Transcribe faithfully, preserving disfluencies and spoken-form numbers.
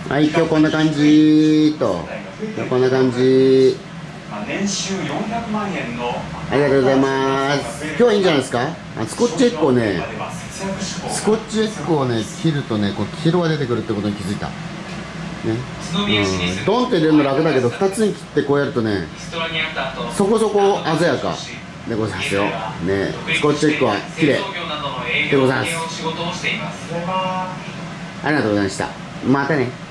はい、今日こんな感じと、今日こんな感じ。 年収よんひゃくまんえんのありがとうございます。今日はいいんじゃないですか。あ、スコッチエッグをね、スコッチエッグをね、切るとね、こう黄色が出てくるってことに気づいた。ね、うん、ドンって入れるの楽だけど、ふたつに切ってこうやるとね、そこそこ鮮やかでございますよ。ね、スコッチエッグは綺麗でございます。ありがとうございました。またね。